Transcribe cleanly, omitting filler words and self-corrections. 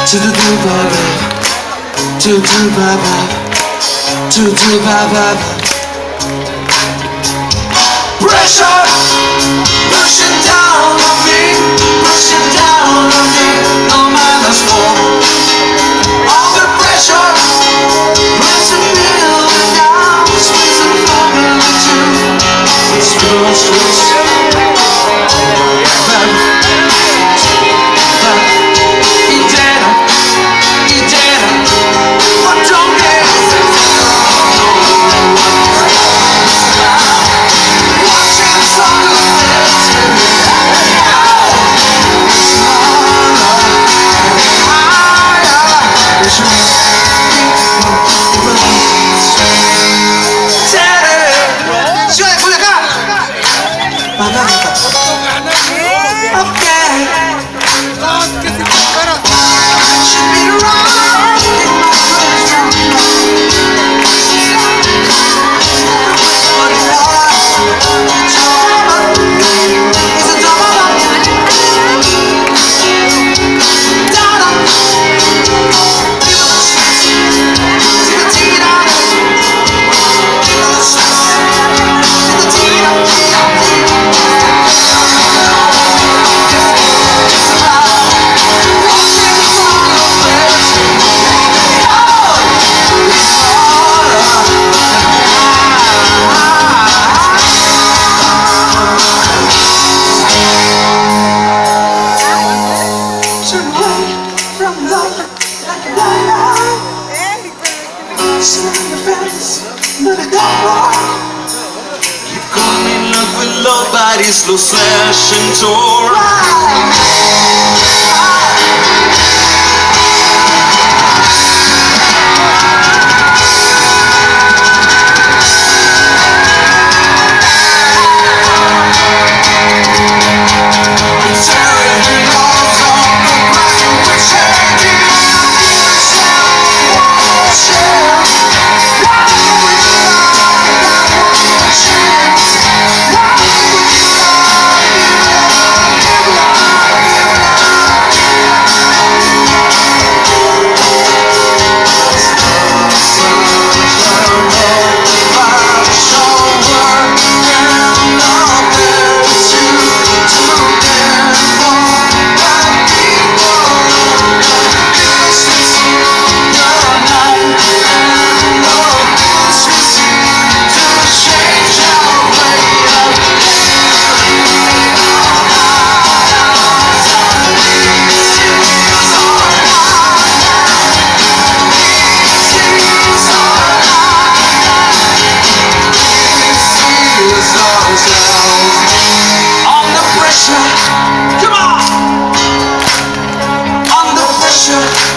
to the do-ba-ba, do-do-ba-ba, do-do-ba-ba. Pressure pushing down on me, pushing down on me. No minus four. All the pressure pressing me down, squeezing formula two. It's real stress. You've gone in love with love, body slow slash and tore. Under pressure,